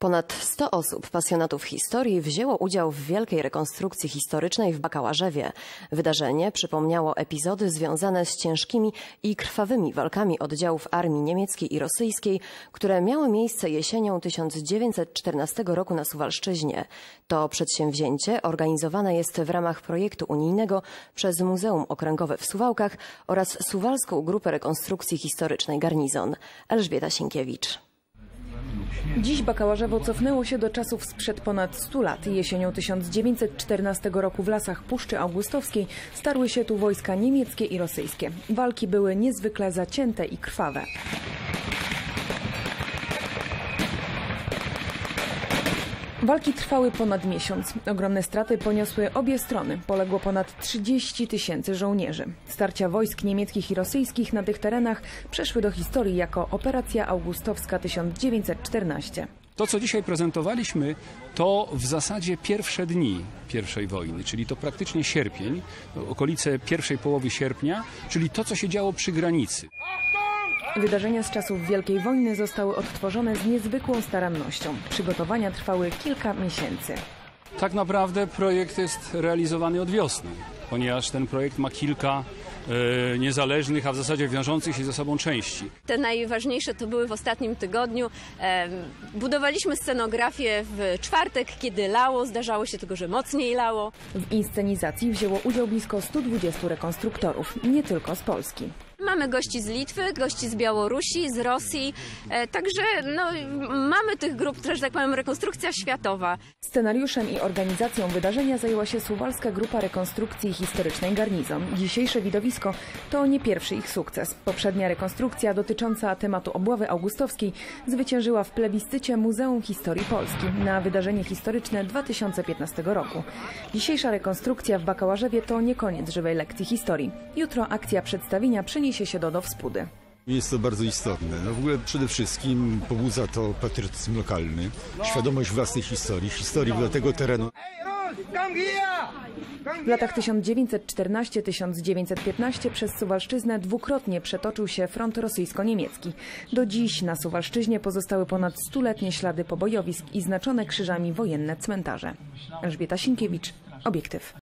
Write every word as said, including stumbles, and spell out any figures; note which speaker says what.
Speaker 1: Ponad sto osób, pasjonatów historii, wzięło udział w wielkiej rekonstrukcji historycznej w Bakałażewie. Wydarzenie przypomniało epizody związane z ciężkimi i krwawymi walkami oddziałów armii niemieckiej i rosyjskiej, które miały miejsce jesienią tysiąc dziewięćset czternastego roku na Suwalszczyźnie. To przedsięwzięcie organizowane jest w ramach projektu unijnego przez Muzeum Okręgowe w Suwałkach oraz Suwalską Grupę Rekonstrukcji Historycznej Garnizon. Elżbieta Sienkiewicz.
Speaker 2: Dziś Bakałażewo cofnęło się do czasów sprzed ponad stu lat. Jesienią tysiąc dziewięćset czternastego roku w lasach Puszczy Augustowskiej starły się tu wojska niemieckie i rosyjskie. Walki były niezwykle zacięte i krwawe. Walki trwały ponad miesiąc. Ogromne straty poniosły obie strony. Poległo ponad trzydzieści tysięcy żołnierzy. Starcia wojsk niemieckich i rosyjskich na tych terenach przeszły do historii jako Operacja Augustowska tysiąc dziewięćset czternaście.
Speaker 3: To, co dzisiaj prezentowaliśmy, to w zasadzie pierwsze dni pierwszej wojny, czyli to praktycznie sierpień, okolice pierwszej połowy sierpnia, czyli to, co się działo przy granicy.
Speaker 2: Wydarzenia z czasów Wielkiej Wojny zostały odtworzone z niezwykłą starannością. Przygotowania trwały kilka miesięcy.
Speaker 3: Tak naprawdę projekt jest realizowany od wiosny, ponieważ ten projekt ma kilka e, niezależnych, a w zasadzie wiążących się ze sobą części.
Speaker 4: Te najważniejsze to były w ostatnim tygodniu. E, budowaliśmy scenografię w czwartek, kiedy lało. Zdarzało się tylko, że mocniej lało.
Speaker 2: W inscenizacji wzięło udział blisko stu dwudziestu rekonstruktorów, nie tylko z Polski.
Speaker 4: Mamy gości z Litwy, gości z Białorusi, z Rosji, e, także no, mamy tych grup, że tak powiem, rekonstrukcja światowa.
Speaker 2: Scenariuszem i organizacją wydarzenia zajęła się Suwalska Grupa Rekonstrukcji Historycznej Garnizon. Dzisiejsze widowisko to nie pierwszy ich sukces. Poprzednia rekonstrukcja dotycząca tematu obławy augustowskiej zwyciężyła w plebiscycie Muzeum Historii Polski na wydarzenie historyczne dwa tysiące piętnastego roku. Dzisiejsza rekonstrukcja w Bakałażewie to nie koniec żywej lekcji historii. Jutro akcja przedstawienia przeniesie się do Dowspudy.
Speaker 5: Jest to bardzo istotne. No w ogóle przede wszystkim pobudza to patriotyzm lokalny, świadomość własnej historii, historii dla tego terenu.
Speaker 2: W latach tysiąc dziewięćset czternastego do tysiąc dziewięćset piętnastego przez Suwalszczyznę dwukrotnie przetoczył się front rosyjsko-niemiecki. Do dziś na Suwalszczyźnie pozostały ponad stuletnie ślady pobojowisk i znaczone krzyżami wojenne cmentarze. Elżbieta Sienkiewicz, Obiektyw.